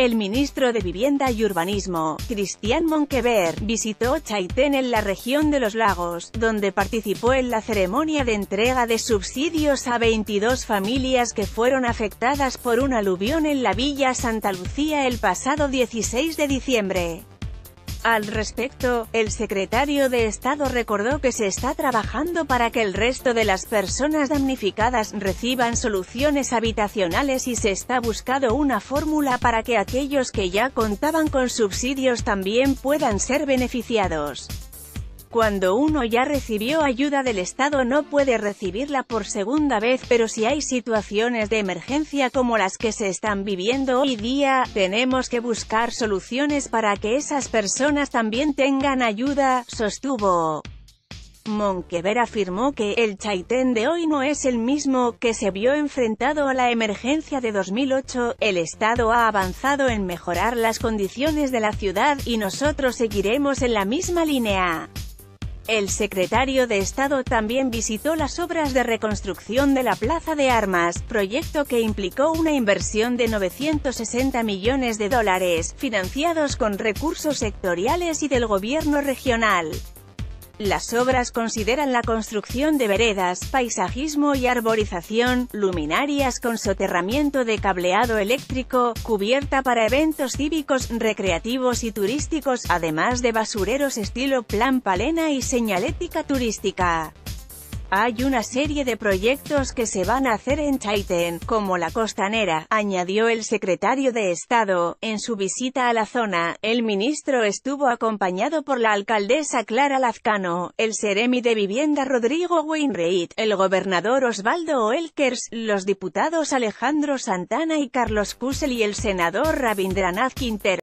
El ministro de Vivienda y Urbanismo, Christian Monkever, visitó Chaitén en la región de los Lagos, donde participó en la ceremonia de entrega de subsidios a 22 familias que fueron afectadas por un aluvión en la Villa Santa Lucía el pasado 16 de diciembre. Al respecto, el secretario de Estado recordó que se está trabajando para que el resto de las personas damnificadas reciban soluciones habitacionales y se está buscando una fórmula para que aquellos que ya contaban con subsidios también puedan ser beneficiados. Cuando uno ya recibió ayuda del Estado no puede recibirla por segunda vez, pero si hay situaciones de emergencia como las que se están viviendo hoy día, tenemos que buscar soluciones para que esas personas también tengan ayuda, sostuvo. Monkever afirmó que el Chaitén de hoy no es el mismo que se vio enfrentado a la emergencia de 2008, el Estado ha avanzado en mejorar las condiciones de la ciudad y nosotros seguiremos en la misma línea. El secretario de Estado también visitó las obras de reconstrucción de la Plaza de Armas, proyecto que implicó una inversión de $960 millones, financiados con recursos sectoriales y del gobierno regional. Las obras consideran la construcción de veredas, paisajismo y arborización, luminarias con soterramiento de cableado eléctrico, cubierta para eventos cívicos, recreativos y turísticos, además de basureros estilo Plan Palena y señalética turística. Hay una serie de proyectos que se van a hacer en Chaitén, como la Costanera, añadió el secretario de Estado. En su visita a la zona, el ministro estuvo acompañado por la alcaldesa Clara Lazcano, el seremi de Vivienda Rodrigo Wainwright, el gobernador Osvaldo Oelkers, los diputados Alejandro Santana y Carlos Cusel y el senador Rabindranath Quintero.